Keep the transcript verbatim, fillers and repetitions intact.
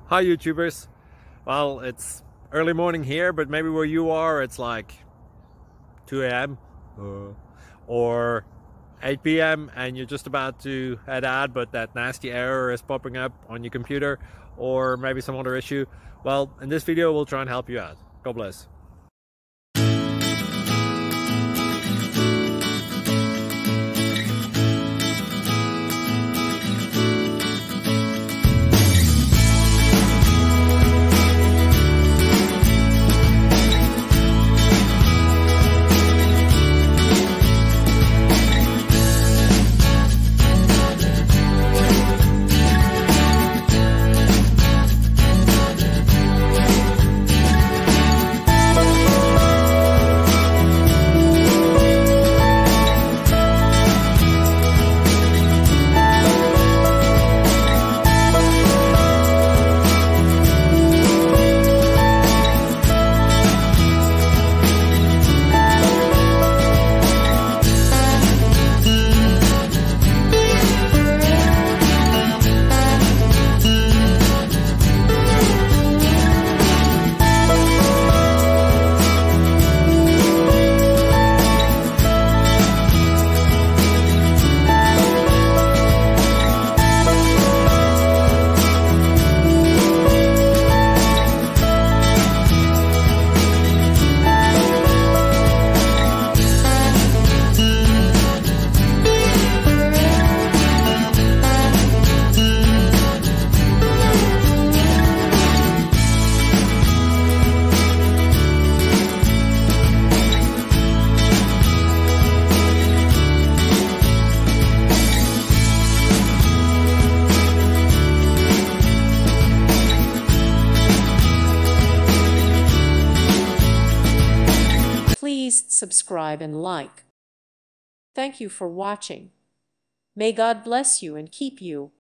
Hi YouTubers. Well, it's early morning here, but maybe where you are it's like two A M uh, or eight P M and you're just about to head out, but that nasty error is popping up on your computer, or maybe some other issue. Well, in this video we'll try and help you out. God bless. Please subscribe and like. Thank you for watching. May God bless you and keep you.